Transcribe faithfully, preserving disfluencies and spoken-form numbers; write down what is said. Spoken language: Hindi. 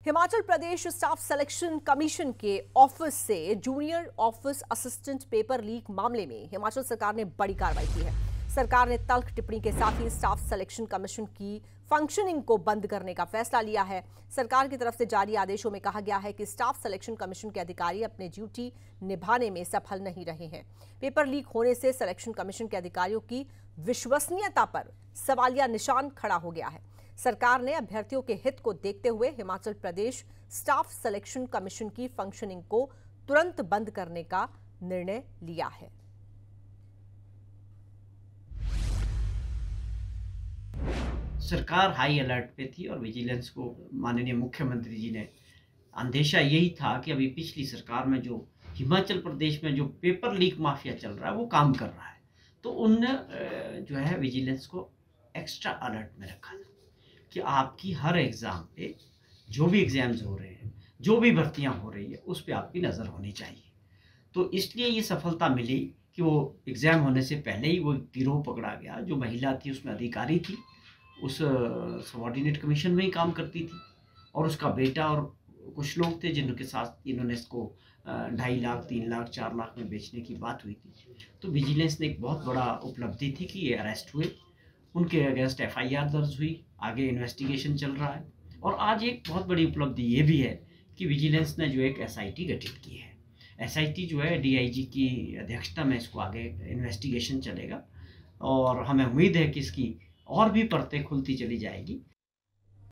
Himachal Pradesh staff selection commission के ऑफिस से junior office assistant paper leak मामले में हिमाचल सरकार ने बड़ी कार्रवाई की है। सरकार ने तल्ख टिप्पणी के साथ ही स्टाफ सिलेक्शन कमीशन की फंक्शनिंग को बंद करने का फैसला लिया है। सरकार की तरफ से जारी आदेशों में कहा गया है कि स्टाफ सिलेक्शन कमीशन के अधिकारी अपने ड्यूटी निभाने में सफल नहीं रहे हैं। पेपर लीक होने से सिलेक्शन कमीशन के अधिकारियों की विश्वसनीयता पर सवालिया निशान खड़ा हो गया है। सरकार ने अभ्यर्थियों के हित को देखते हुए Himachal Pradesh staff selection commission की फंक्शनिंग को तुरंत बंद करने का निर्णय लिया है। सरकार हाई अलर्ट पे थी और विजिलेंस को माननीय मुख्यमंत्री जी ने अंदेशा यही था कि अभी पिछली सरकार में जो हिमाचल प्रदेश में जो पेपर लीक माफिया चल रहा है वो काम कर रहा है, तो उनने जो है विजिलेंस को एक्स्ट्रा अलर्ट में रखा था कि आपकी हर एग्ज़ाम पे जो भी एग्ज़ाम्स हो रहे हैं, जो भी भर्तियां हो रही है, उस पर आपकी नज़र होनी चाहिए। तो इसलिए ये सफलता मिली कि वो एग्ज़ाम होने से पहले ही वो गिरोह पकड़ा गया। जो महिला थी उसमें अधिकारी थी, उस सबॉर्डिनेट कमीशन में ही काम करती थी, और उसका बेटा और कुछ लोग थे जिनके साथ इन्होंने इसको ढाई लाख तीन लाख चार लाख में बेचने की बात हुई थी। तो विजिलेंस ने एक बहुत बड़ा उपलब्धि थी कि ये अरेस्ट हुए, उनके अगेंस्ट एफ आई आर दर्ज हुई, आगे इन्वेस्टिगेशन चल रहा है। और आज एक बहुत बड़ी उपलब्धि ये भी है कि विजिलेंस ने जो एक एस आई टी गठित की है। एस आई टी जो है डी आई जी की अध्यक्षता में इसको आगे इन्वेस्टिगेशन चलेगा, और हमें उम्मीद है कि इसकी और भी परतें खुलती चली जाएगी।